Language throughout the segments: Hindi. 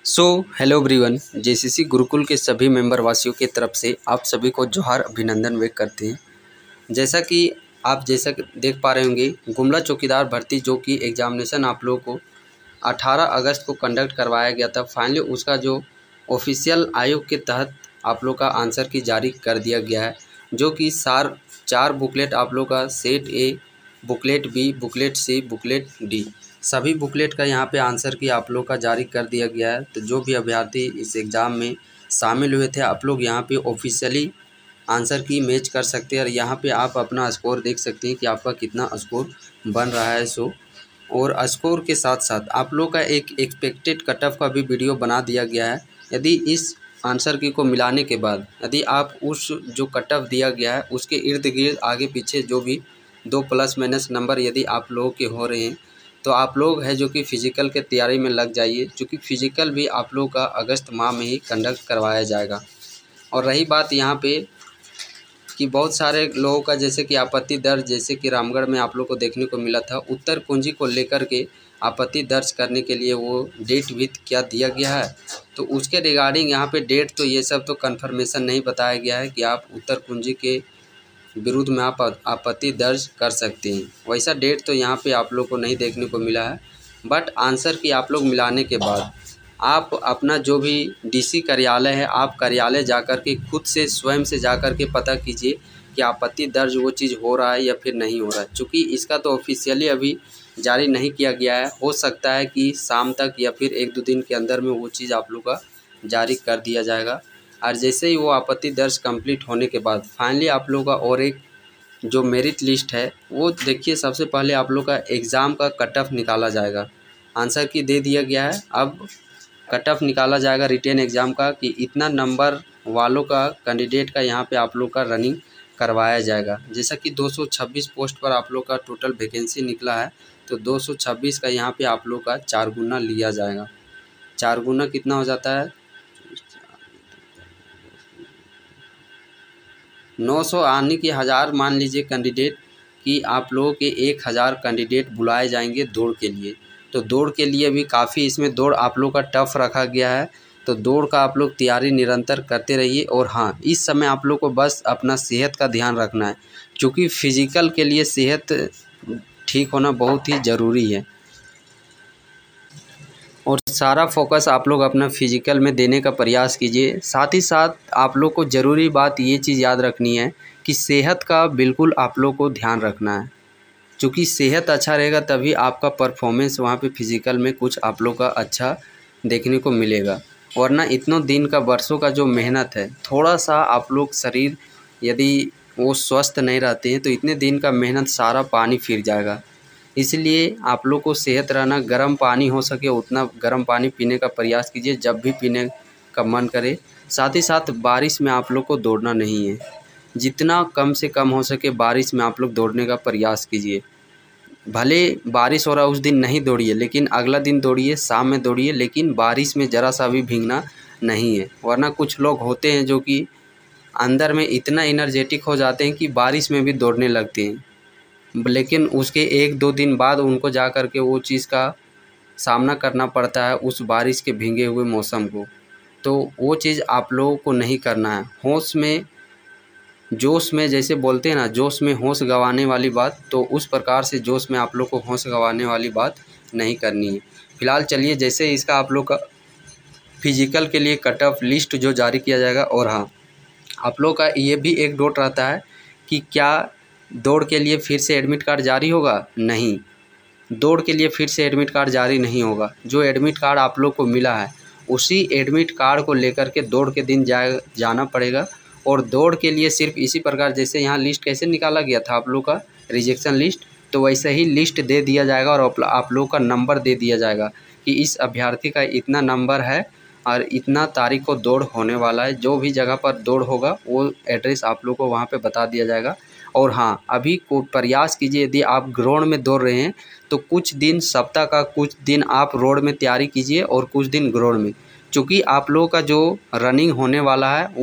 सो हेलो एवरीवन, जेसीसी गुरुकुल के सभी मेंबर वासियों की तरफ से आप सभी को जोहार अभिनंदन व्यक्त करते हैं। जैसा कि देख पा रहे होंगे, गुमला चौकीदार भर्ती जो कि एग्जामिनेशन आप लोगों को 18 अगस्त को कंडक्ट करवाया गया था। फाइनली उसका जो ऑफिशियल आयोग के तहत आप लोग का आंसर की जारी कर दिया गया है, जो कि चार बुकलेट आप लोग का set A, booklet B, booklet C, booklet D, सभी बुकलेट का यहाँ पे आंसर की आप लोग का जारी कर दिया गया है। तो जो भी अभ्यर्थी इस एग्ज़ाम में शामिल हुए थे, आप लोग यहाँ पे ऑफिशियली आंसर की मैच कर सकते हैं और यहाँ पे आप अपना स्कोर देख सकते हैं कि आपका कितना स्कोर बन रहा है। और स्कोर के साथ साथ आप लोग का एक एक्सपेक्टेड कट ऑफ का भी वीडियो बना दिया गया है। यदि इस आंसर की को मिलाने के बाद यदि आप उस जो कट ऑफ दिया गया है उसके इर्द गिर्द आगे पीछे जो भी 2 प्लस माइनस नंबर यदि आप लोगों के हो रहे हैं, तो आप लोग है जो कि फ़िज़िकल के तैयारी में लग जाइए, क्योंकि फ़िज़िकल भी आप लोग का अगस्त माह में ही कंडक्ट करवाया जाएगा। और रही बात यहाँ पे कि बहुत सारे लोगों का जैसे कि आपत्ति दर्ज, जैसे कि रामगढ़ में आप लोग को देखने को मिला था, उत्तर कुंजी को लेकर के आपत्ति दर्ज करने के लिए वो डेट भी क्या दिया गया है। तो उसके रिगार्डिंग यहाँ पे डेट तो ये सब तो कन्फर्मेशन नहीं बताया गया है कि आप उत्तर कुंजी के विरुद्ध में आप आपत्ति दर्ज कर सकते हैं। वैसा डेट तो यहाँ पे आप लोग को नहीं देखने को मिला है। बट आंसर की आप लोग मिलाने के बाद आप अपना जो भी डीसी कार्यालय है, आप कार्यालय जाकर के खुद से स्वयं से जाकर के पता कीजिए कि आपत्ति दर्ज वो चीज़ हो रहा है या फिर नहीं हो रहा है। चूँकि इसका तो ऑफिशियली अभी जारी नहीं किया गया है, हो सकता है कि शाम तक या फिर 1-2 दिन के अंदर में वो चीज़ आप लोग का जारी कर दिया जाएगा। और जैसे ही वो आपत्ति दर्ज कंप्लीट होने के बाद फाइनली आप लोगों का और एक जो मेरिट लिस्ट है वो देखिए, सबसे पहले आप लोग का एग्ज़ाम का कट ऑफ निकाला जाएगा। आंसर की दे दिया गया है, अब कट ऑफ निकाला जाएगा रिटेन एग्ज़ाम का कि इतना नंबर वालों का कैंडिडेट का यहाँ पे आप लोग का रनिंग करवाया जाएगा। जैसा कि 226 पोस्ट पर आप लोग का टोटल वैकेंसी निकला है, तो 226 का यहाँ पे आप लोग का 4 गुना लिया जाएगा। 4 गुना कितना हो जाता है, 900 आने की 1000 मान लीजिए कैंडिडेट कि आप लोगों के 1000 कैंडिडेट बुलाए जाएंगे दौड़ के लिए। तो दौड़ के लिए भी काफ़ी इसमें दौड़ आप लोग का टफ रखा गया है। तो दौड़ का आप लोग तैयारी निरंतर करते रहिए। और हाँ, इस समय आप लोग को बस अपना सेहत का ध्यान रखना है, क्योंकि फिज़िकल के लिए सेहत ठीक होना बहुत ही ज़रूरी है। और सारा फोकस आप लोग अपना फिज़िकल में देने का प्रयास कीजिए। साथ ही साथ आप लोग को ज़रूरी बात ये चीज़ याद रखनी है कि सेहत का बिल्कुल आप लोग को ध्यान रखना है, क्योंकि सेहत अच्छा रहेगा तभी आपका परफॉर्मेंस वहाँ पे फिज़िकल में कुछ आप लोग का अच्छा देखने को मिलेगा। वरना इतनों दिन का वर्षों का जो मेहनत है, थोड़ा सा आप लोग शरीर यदि वो स्वस्थ नहीं रहते हैं तो इतने दिन का मेहनत सारा पानी फिर जाएगा। इसलिए आप लोग को सेहत रहना, गर्म पानी हो सके उतना गर्म पानी पीने का प्रयास कीजिए जब भी पीने का मन करे। साथ ही साथ बारिश में आप लोग को दौड़ना नहीं है, जितना कम से कम हो सके बारिश में आप लोग दौड़ने का प्रयास कीजिए। भले बारिश हो रहा उस दिन नहीं दौड़िए, लेकिन अगला दिन दौड़िए, शाम में दौड़िए, लेकिन बारिश में ज़रा सा भी भीगना नहीं है। वरना कुछ लोग होते हैं जो कि अंदर में इतना एनर्जेटिक हो जाते हैं कि बारिश में भी दौड़ने लगते हैं, लेकिन उसके 1-2 दिन बाद उनको जा कर के वो चीज़ का सामना करना पड़ता है उस बारिश के भीगे हुए मौसम को। तो वो चीज़ आप लोगों को नहीं करना है। होश में, जोश में, जैसे बोलते हैं ना, जोश में होश गंवाने वाली बात, तो उस प्रकार से जोश में आप लोग को होश गंवाने वाली बात नहीं करनी है। फिलहाल चलिए, जैसे इसका आप लोग का फिज़िकल के लिए कट ऑफ लिस्ट जो जारी किया जाएगा। और हाँ, आप लोग का ये भी एक डाउट रहता है कि क्या दौड़ के लिए फिर से एडमिट कार्ड जारी होगा? नहीं, दौड़ के लिए फिर से एडमिट कार्ड जारी नहीं होगा। जो एडमिट कार्ड आप लोग को मिला है उसी एडमिट कार्ड को लेकर के दौड़ के दिन जाना पड़ेगा। और दौड़ के लिए सिर्फ इसी प्रकार, जैसे यहाँ लिस्ट कैसे निकाला गया था आप लोग का रिजेक्शन लिस्ट, तो वैसे ही लिस्ट दे दिया जाएगा और आप लोग का नंबर दे दिया जाएगा कि इस अभ्यर्थी का इतना नंबर है और इतना तारीख को दौड़ होने वाला है। जो भी जगह पर दौड़ होगा वो एड्रेस आप लोग को वहाँ पे बता दिया जाएगा। और हाँ, अभी को प्रयास कीजिए, यदि आप ग्राउंड में दौड़ रहे हैं तो कुछ दिन, सप्ताह का कुछ दिन आप रोड में तैयारी कीजिए और कुछ दिन ग्राउंड में, क्योंकि आप लोगों का जो रनिंग होने वाला है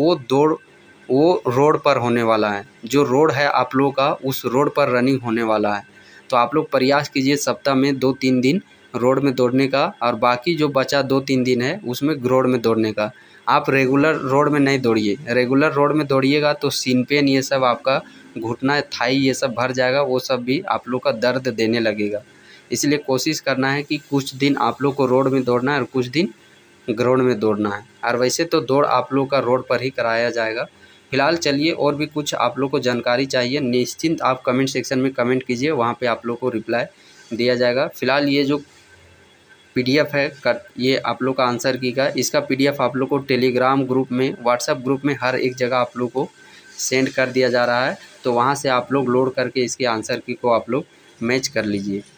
वो रोड पर होने वाला है। जो रोड है आप लोगों का, उस रोड पर रनिंग होने वाला है। तो आप लोग प्रयास कीजिए सप्ताह में 2-3 दिन रोड में दौड़ने का, और बाकी जो बचा 2-3 दिन है उसमें रोड में दौड़ने का। आप रेगुलर रोड में नहीं दौड़िए। रेगुलर रोड में दौड़िएगा तो सीन पेन ये सब आपका घुटना, थाई ये सब भर जाएगा, वो सब भी आप लोग का दर्द देने लगेगा। इसलिए कोशिश करना है कि कुछ दिन आप लोग को रोड में दौड़ना है और कुछ दिन ग्राउंड में दौड़ना है। और वैसे तो दौड़ आप लोग का रोड पर ही कराया जाएगा। फिलहाल चलिए, और भी कुछ आप लोग को जानकारी चाहिए निश्चिंत आप कमेंट सेक्शन में कमेंट कीजिए, वहाँ पे आप लोग को रिप्लाई दिया जाएगा। फिलहाल ये जो PDF है ये आप लोग का आंसर की का, इसका PDF आप लोग को टेलीग्राम ग्रुप में, व्हाट्सएप ग्रुप में हर एक जगह आप लोग को सेंड कर दिया जा रहा है। तो वहाँ से आप लोग लोड करके इसके आंसर की को आप लोग मैच कर लीजिए।